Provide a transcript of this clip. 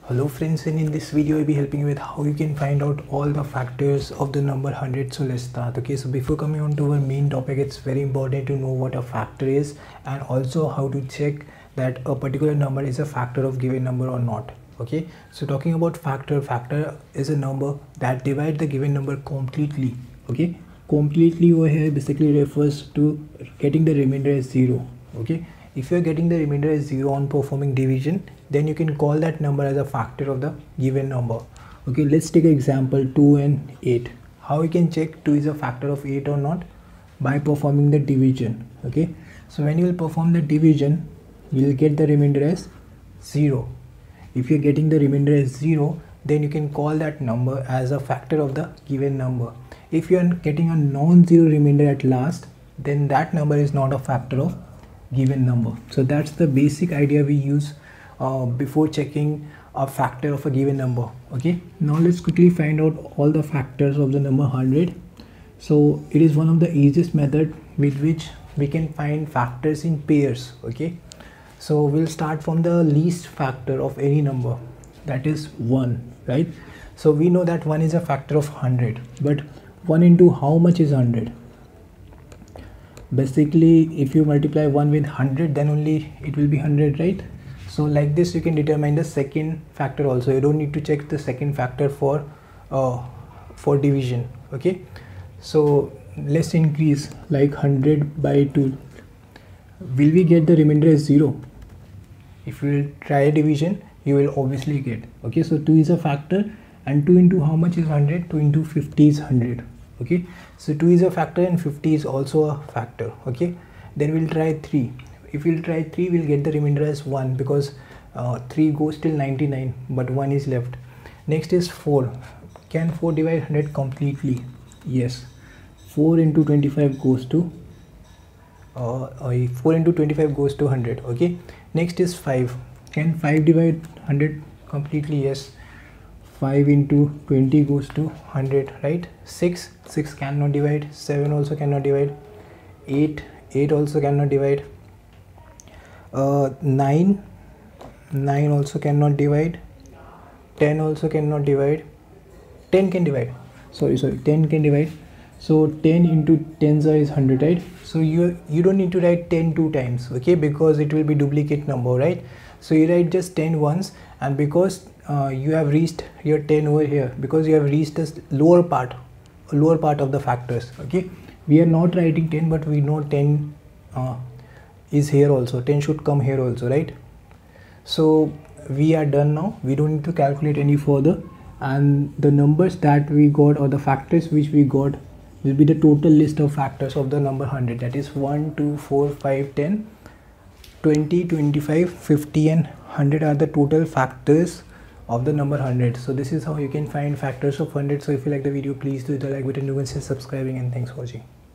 Hello friends, and in this video I'll be helping you with how you can find out all the factors of the number 100. So let's start. Okay, so before coming on to our main topic, it's very important to know what a factor is and also how to check that a particular number is a factor of given number or not. Okay, so talking about factor is a number that divides the given number completely. Okay, completely over here basically refers to getting the remainder as 0. Okay, if you're getting the remainder as 0 on performing division, then you can call that number as a factor of the given number. Okay, let's take an example 2 and 8. How we can check 2 is a factor of 8 or not? By performing the division. Okay, so when you will perform the division, you will get the remainder as 0. If you're getting the remainder as 0, then you can call that number as a factor of the given number. If you are getting a non-zero remainder at last, then that number is not a factor of given number. So that's the basic idea we use before checking a factor of a given number. Okay, now let's quickly find out all the factors of the number 100. So it is one of the easiest method with which we can find factors in pairs. Okay, so we'll start from the least factor of any number, that is 1, right? So we know that 1 is a factor of 100, but 1 into how much is 100? Basically if you multiply 1 with 100, then only it will be 100, right? So like this you can determine the second factor also. You don't need to check the second factor for division. Okay, so let's increase like 100 by 2. Will we get the remainder as 0? If you will try a division, you will obviously get. Okay, so 2 is a factor, and 2 into how much is 100? 2 into 50 is 100. Okay, so 2 is a factor and 50 is also a factor. Okay, then we'll try 3. If we'll try 3, we'll get the remainder as 1 because 3 goes till 99, but 1 is left. Next is 4. Can 4 divide 100 completely? Yes. 4 into 25 goes to 4 into 25 goes to 100. Okay, next is 5. Can 5 divide 100 completely? Yes. 5 into 20 goes to 100, right? 6 cannot divide. 7 also cannot divide. 8 also cannot divide. 9 also cannot divide. 10 also cannot divide. 10 can divide. Sorry, 10 can divide. So 10 into 10 is 100, right? So you don't need to write 10 two times, okay, because it will be duplicate number, right? So you write just 10 once, and because you have reached your 10 over here, because you have reached this lower part of the factors. Okay, we are not writing 10, but we know 10 is here also. 10 should come here also, right? So we are done now. We don't need to calculate any further, and the numbers that we got, or the factors which we got, will be the total list of factors of the number 100. That is 1, 2, 4, 5, 10, 20, 25, 50 and 100 are the total factors of the number 100. So this is how you can find factors of 100. So if you like the video, please do hit the like button, do consider subscribing, and thanks for watching.